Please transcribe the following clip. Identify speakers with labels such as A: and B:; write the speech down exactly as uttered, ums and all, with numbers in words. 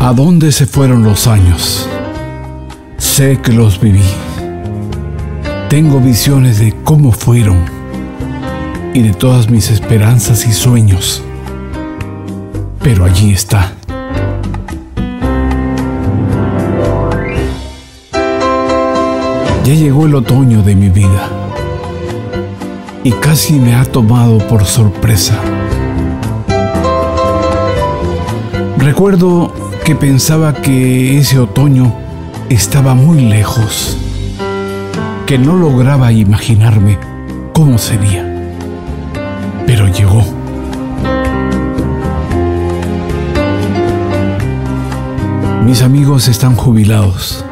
A: ¿A dónde se fueron los años? Sé que los viví. Tengo visiones de cómo fueron y de todas mis esperanzas y sueños. Pero allí está. Ya llegó el otoño de mi vida y casi me ha tomado por sorpresa. Recuerdo que pensaba que ese otoño estaba muy lejos, que no lograba imaginarme cómo sería, pero llegó. Mis amigos están jubilados.